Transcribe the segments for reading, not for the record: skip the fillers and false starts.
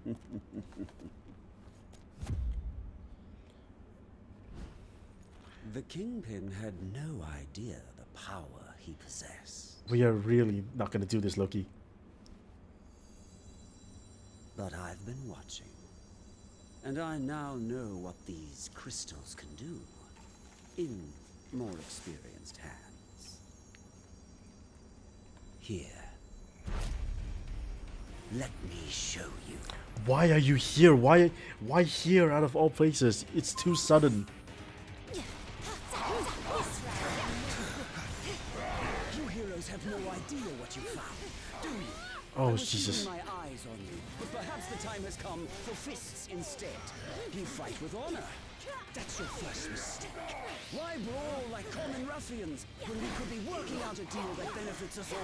The Kingpin had no idea the power he possessed. We are really not going to do this, Loki. But I've been watching. And I now know what these crystals can do. In more experienced hands. Here. Let me show you. Why are you here? Why here out of all places? It's too sudden. You heroes have no idea what you found, do you? Oh, Jesus. My eyes on you, but perhaps the time has come for fists instead. You fight with honor. That's your first mistake. Why brawl like common ruffians when we could be working out a deal that benefits us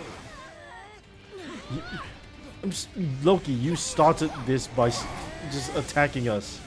all? Loki, you started this by just attacking us.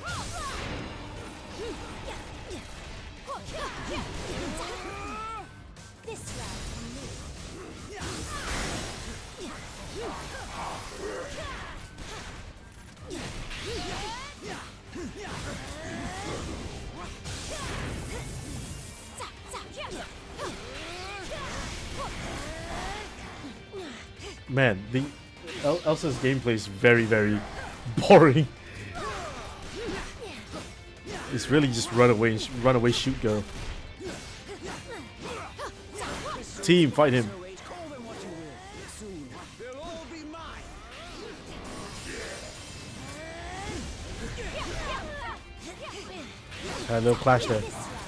Man, the Elsa's gameplay is very, very boring. It's really just run away, shoot, go. Team, fight him. A little clash there.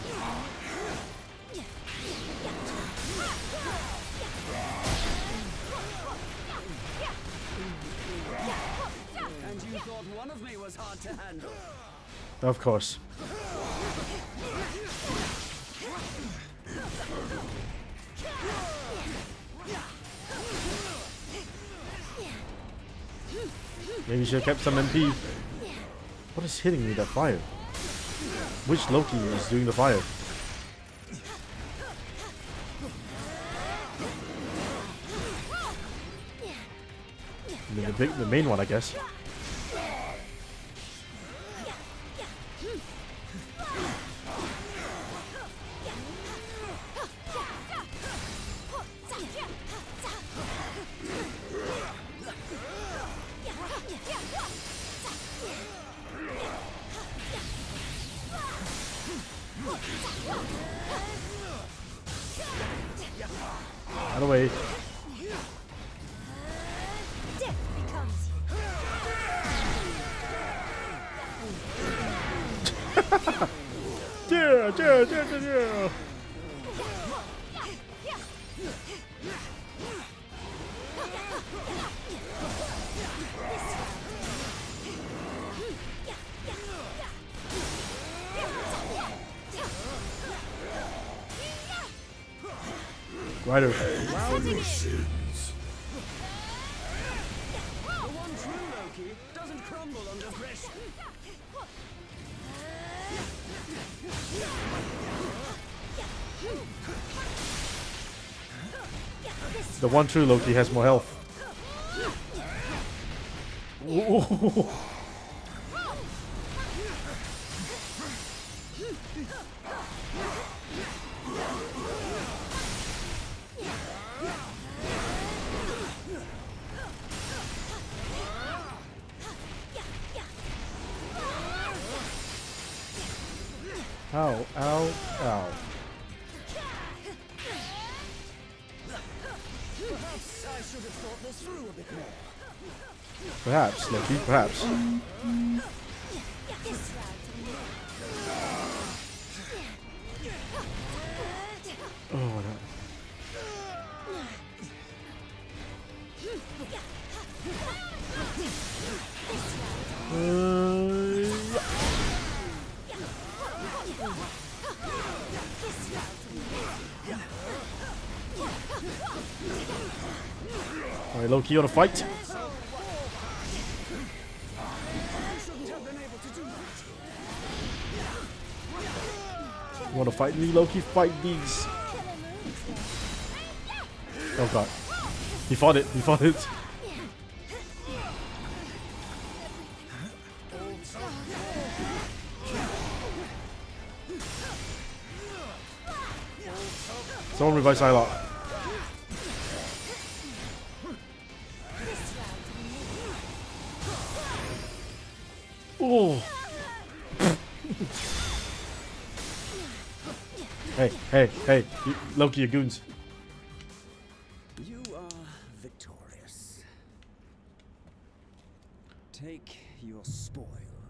And you thought one of me was hard to handle? Of course. Maybe you should have kept some MP. What is hitting me, that fire? Which Loki is doing the fire? The main one, I guess. Out of the way. Yeah. Rider. Allow your sins. The one true Loki doesn't crumble under pressure. The one true Loki has more health. Ooh. Ow, ow, ow. Perhaps I should have thought this through a bit more. Perhaps, Loki, perhaps. Oh, no. Alright, Loki, you wanna fight? You wanna fight me, Loki? Fight these. Oh god. He fought it, he fought it. Someone revive Psylocke. Oh. Hey, Loki, your goons. You are victorious. Take your spoils.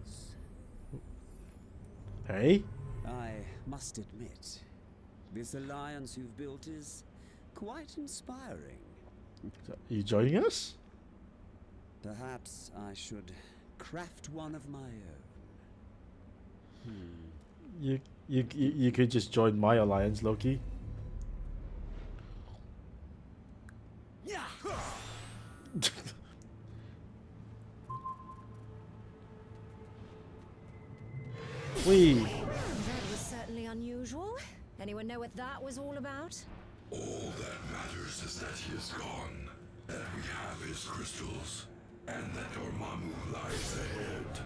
Hey? I must admit, this alliance you've built is quite inspiring. Are you joining us? Perhaps I should craft one of my own. You could just join my alliance, Loki. Yeah. Wee. That was certainly unusual. Anyone know what that was all about? All that matters is that he is gone, that we have his crystals, and that Dormammu lies ahead.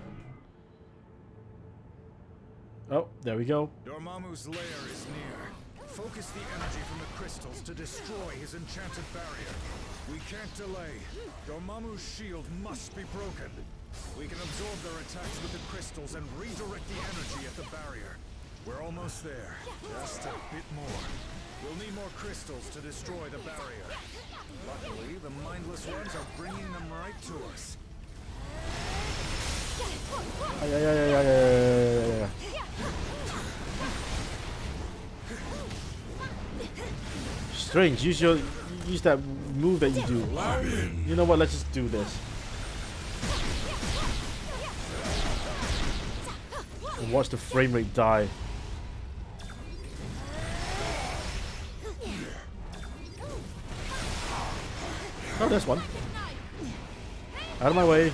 Oh, there we go. Dormammu's lair is near. Focus the energy from the crystals to destroy his enchanted barrier. We can't delay. Dormammu's shield must be broken. We can absorb their attacks with the crystals and redirect the energy at the barrier. We're almost there. Just a bit more. We'll need more crystals to destroy the barrier. Luckily, the mindless ones are bringing them right to us. Yeah. Strange, use that move that you do. You know what? Let's just do this. And watch the frame rate die. Oh, there's one. Out of my way.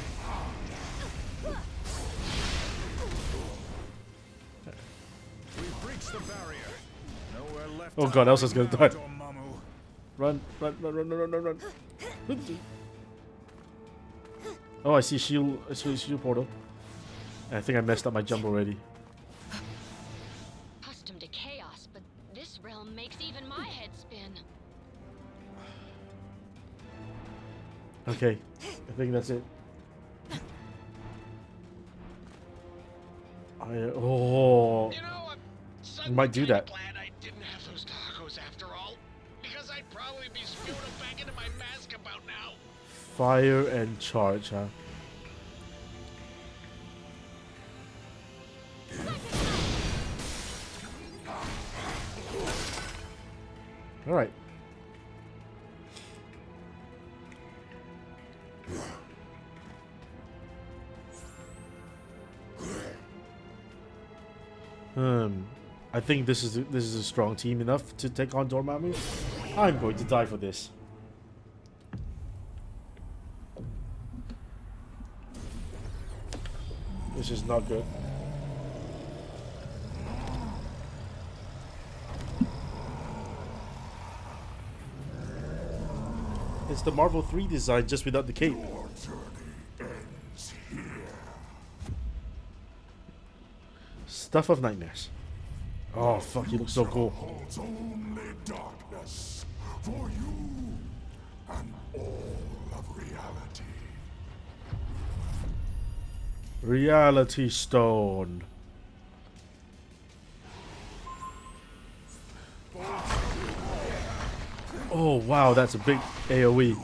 We've breached the barrier. Nowhere left. Oh god, Elsa's gonna die. Dormammu. Run. Oh, I see shield portal. I think I messed up my jump already. Accustomed to chaos, but this realm makes even my head spin. Okay, I think that's it. Oh, You know, I'm might do that. glad I didn't have those tacos after all, because I'd probably be spewing them back into my mask about now. Fire and charge, huh? All right. I think this is a strong team enough to take on Dormammu. I'm going to die for this. This is not good. It's the Marvel 3 design just without the cape. Your journey ends here. Stuff of nightmares. Oh fuck, he looks so cool. Holds only darkness for you and all of reality. Reality Stone. Oh wow, that's a big AoE.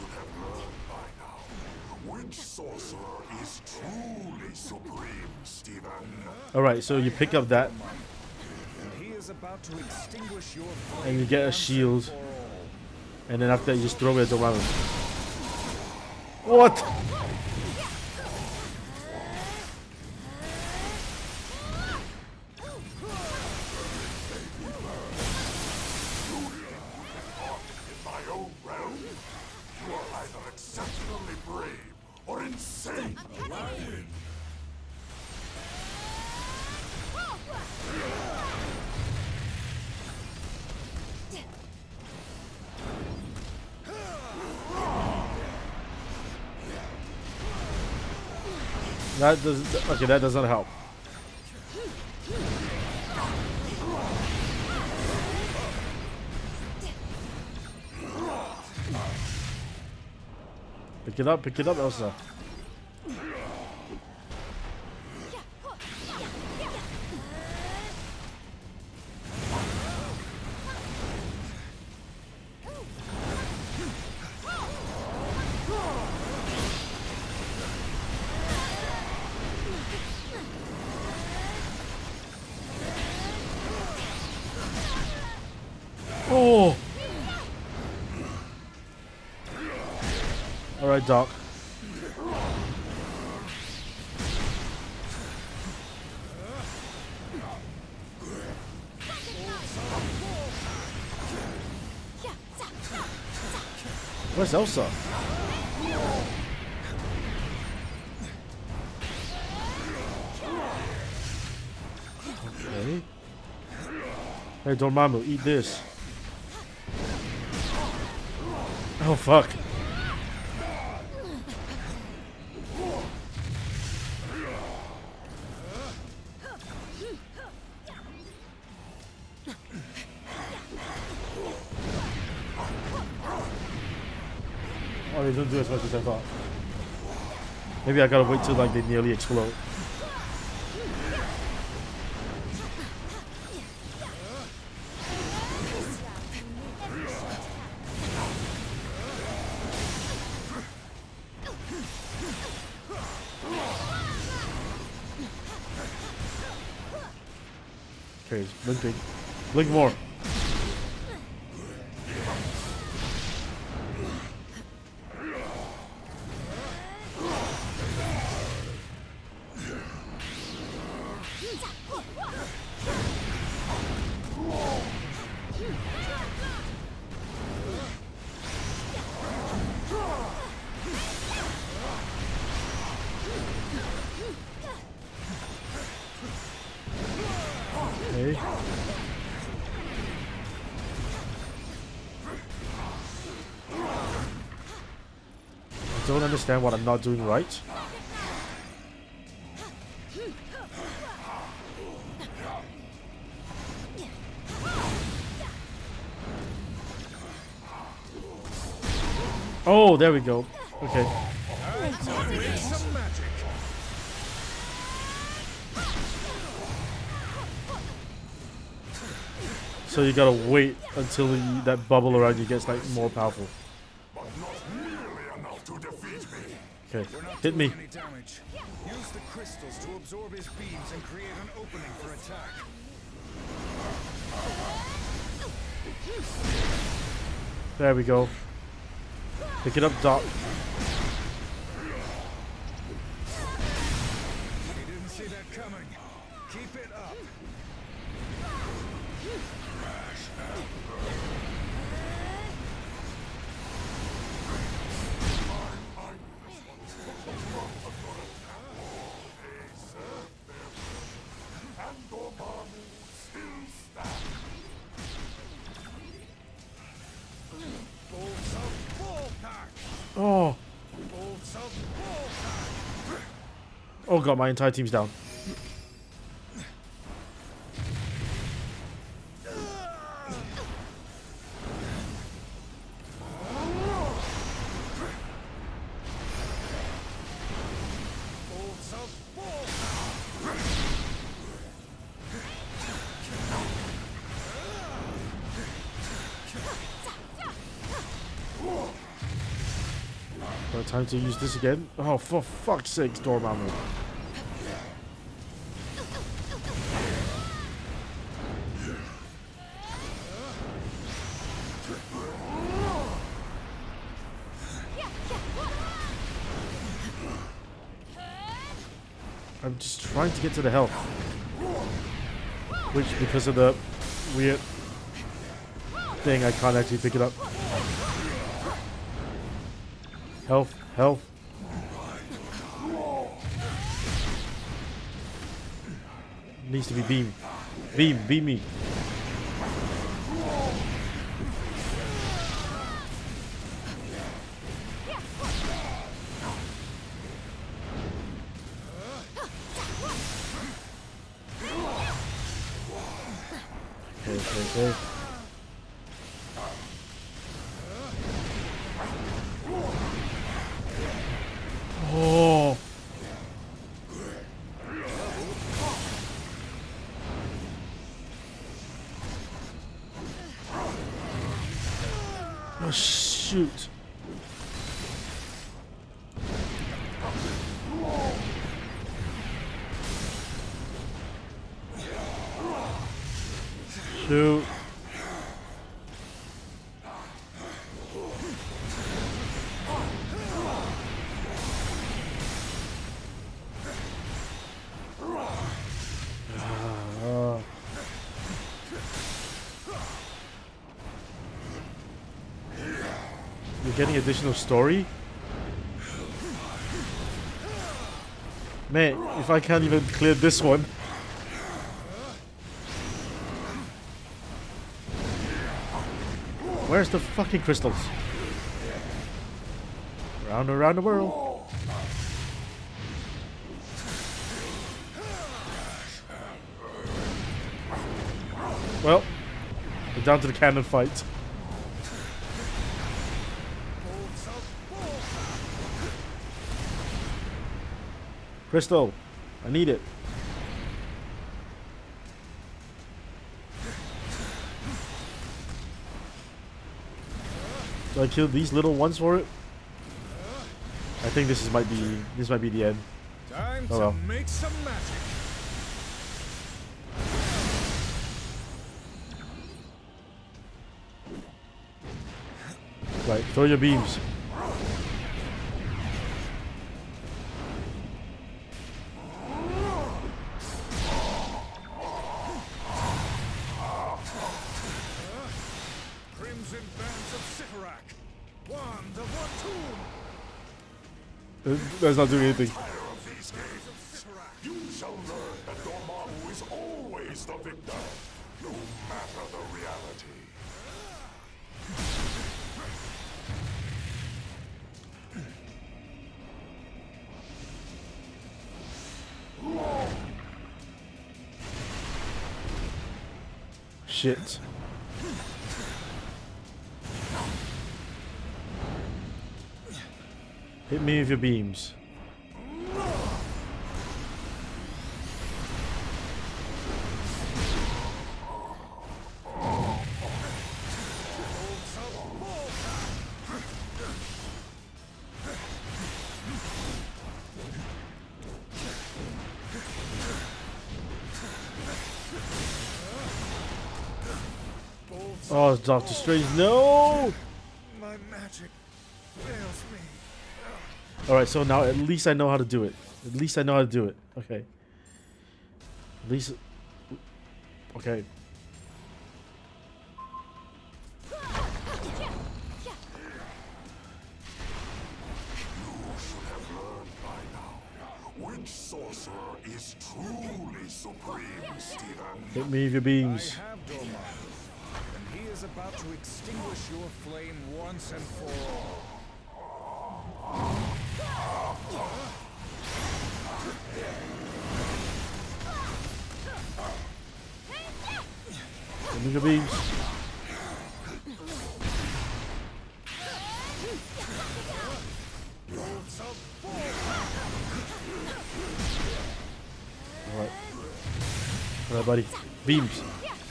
Which sorcerer is truly supreme, Stephen? Alright, so you pick up that He is about to extinguish your and you get a shield. And then after that you just throw it around. What? In my own realm, you are either exceptionally brave or insane. Aladdin. That does okay, that doesn't help. Pick it up, Elsa. Oh! Alright, Doc. Where's Elsa? Okay. Hey, Dormammu, eat this. Oh, fuck. Oh, they don't do as much as I thought. Maybe I gotta wait till like they nearly explode. Okay, it's blinking. Blink more. Okay. I don't understand what I'm not doing right. Oh, there we go. Okay. Some magic. So you gotta wait until that bubble around you gets like more powerful. But not nearly enough to defeat me. Okay, We're not hit doing me. any damage. Use the crystals to absorb his beams and create an opening for attack. There we go. Pick it up, Doc. He didn't see that coming. Keep it up. Bolts of Bullpack! Oh, Bolts of Bullpack! oh god, my entire team's down. Bolts of Bullpack! Got time to use this again. Oh, for fuck's sake, Dormammu. I'm just trying to get to the health. Which, because of the weird thing, I can't actually pick it up. Health, health. Needs to be beam. Beam me. Okay. Oh shoot. Shoot. You're getting additional story? Man, if I can't even clear this one. Where's the fucking crystals? Round and around the world. Well, we're down to the cannon fight. Crystal, I need it. Do I kill these little ones for it? I think this might be the end. Time Oh well. to make some magic. Right, throw your beams. Crimson bands of Siferac. Wand of Watum. That's not doing anything. These games, you shall learn that Dormammu is always the victor, no matter the reality. Shit. Hit me with your beams. Oh, Doctor Strange, no! My magic fails me. Alright, so now at least I know how to do it. At least I know how to do it. Okay. At least... Okay. Which sorcerer is truly supreme, Stephen? Hit me with your I beams. have Dormammu, and he is about to extinguish your flame once and for all. Hit me with your beams. Alright. Alright, buddy. Beams.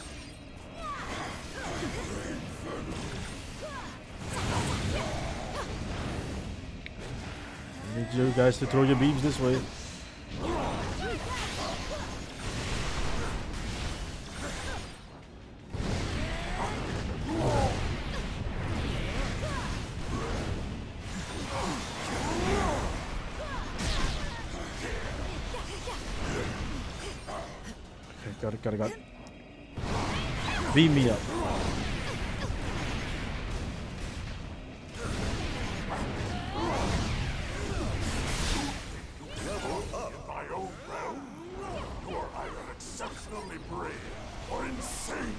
I need you guys to throw your beams this way. Okay, got it. Beam me up. My own realm? You are either exceptionally brave or insane.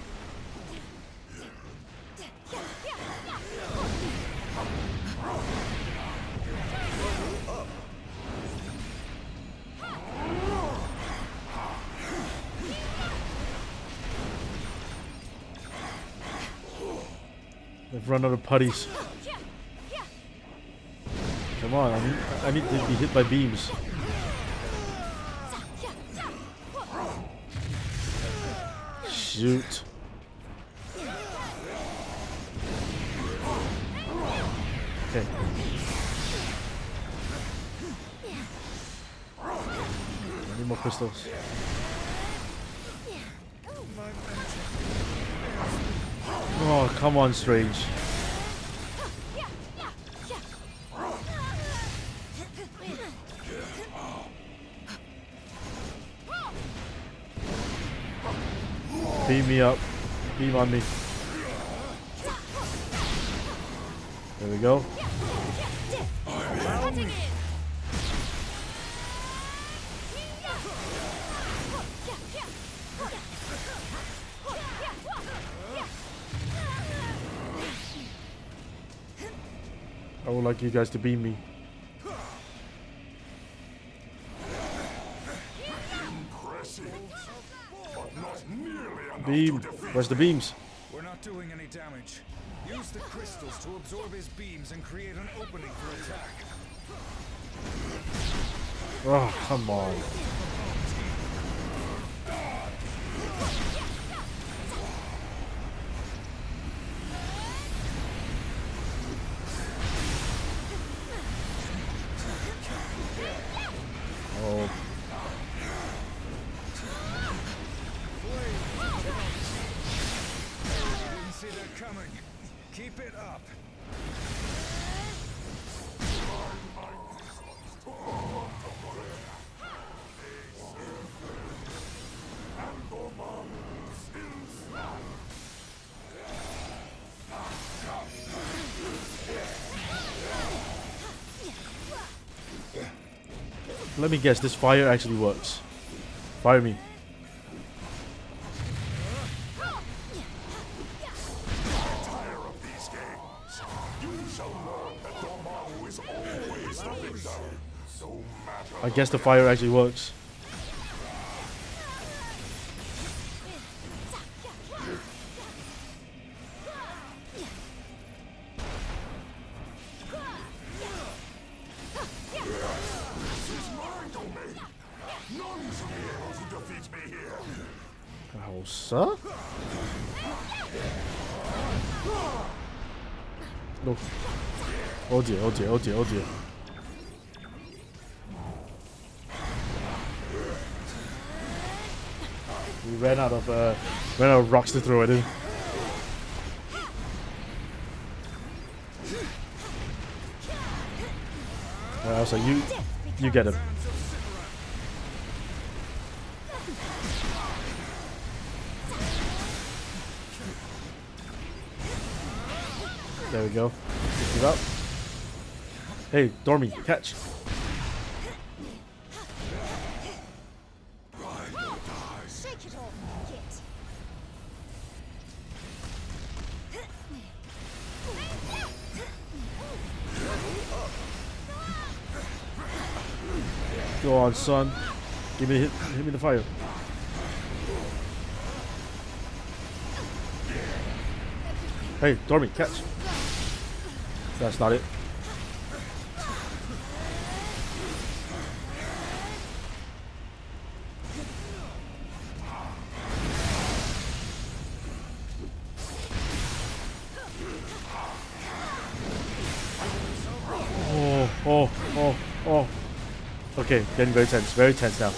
They've run out of putties. Come on, I need to be hit by beams. Shoot. Okay. I need more crystals. Oh, come on, Strange. Beam me up. Beam on me. There we go. I would like you guys to beam me. Beam. Where's the beams? We're not doing any damage. Use the crystals to absorb his beams and create an opening for attack. Oh, come on. Oh. Didn't see that coming. Keep it up. Let me guess, this fire actually works. Fire me. I guess the fire actually works. Oh, sir? No. Oh dear, oh dear, oh dear, oh dear. We ran out of rocks to throw it in. So you get him. There we go. Pick it up. Hey, Dormy, catch. Shake it off, Kit. Go on, son. Give me hit me the fire. Hey, Dormy, catch. That's not it. Oh. Okay, getting very tense now.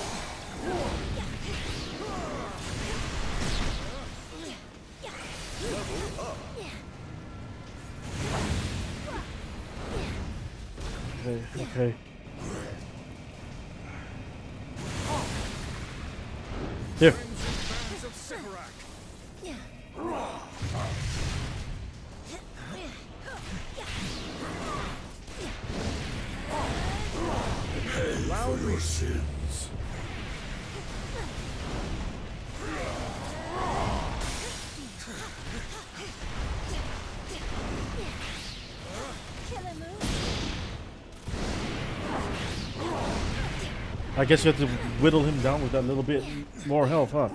Okay. Here. For your sins. I guess you have to whittle him down with that little bit more health, huh?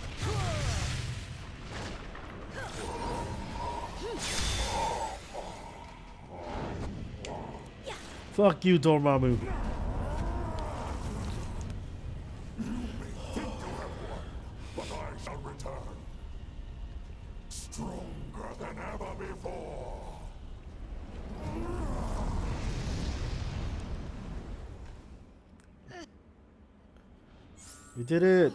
Fuck you, Dormammu. But I shall return. Stronger than ever before. We did it.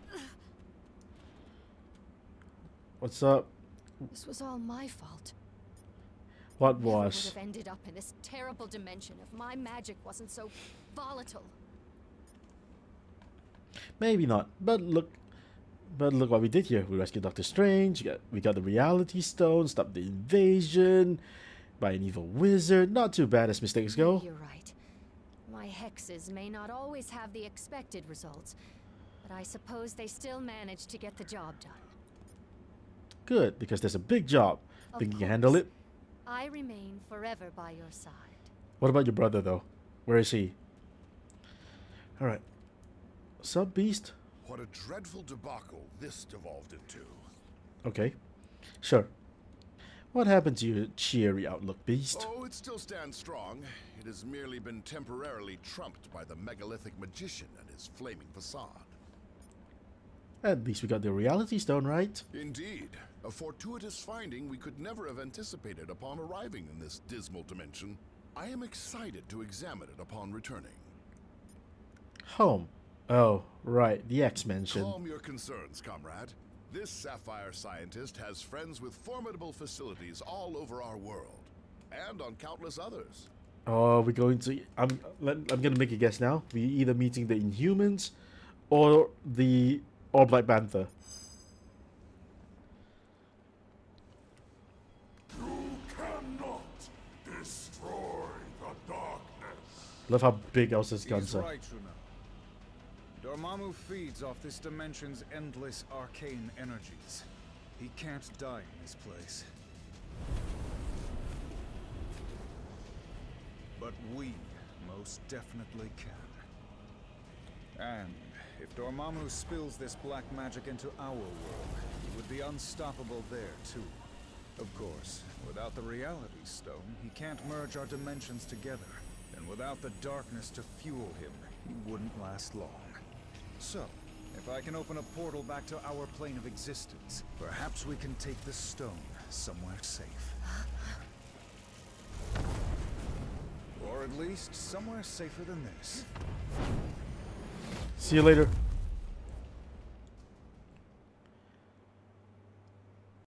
What's up? This was all my fault. What Never would was? have ended up in this terrible dimension if my magic wasn't so volatile. Maybe not. But look what we did here. We rescued Doctor Strange. We got the Reality Stone. Stopped the invasion by an evil wizard. Not too bad as mistakes go. You're right. My hexes may not always have the expected results, but I suppose they still manage to get the job done. Good, because there's a big job. Of Think you can course. handle it? I remain forever by your side. What about your brother, though? Where is he? Alright. Sub Beast? What a dreadful debacle this devolved into. Okay. Sure. What happened to your cheery outlook, Beast? Oh, it still stands strong. It has merely been temporarily trumped by the megalithic magician and his flaming facade. At least we got the Reality Stone, right? Indeed. A fortuitous finding we could never have anticipated upon arriving in this dismal dimension. I am excited to examine it upon returning. Home. Oh, right. The X mentioned. Calm your concerns, comrade. This Sapphire scientist has friends with formidable facilities all over our world, and on countless others. Oh, we're going to... I'm gonna make a guess now. We either meeting the Inhumans or Black Panther. You cannot destroy the darkness. Love how big Elsa's guns He's are. right, Juno. Dormammu feeds off this dimension's endless arcane energies. He can't die in this place. But we most definitely can. And if Dormammu spills this black magic into our world, he would be unstoppable there too. Of course, without the Reality Stone, he can't merge our dimensions together. And without the darkness to fuel him, he wouldn't last long. So, if I can open a portal back to our plane of existence, perhaps we can take the stone somewhere safe. Or at least somewhere safer than this. See you later.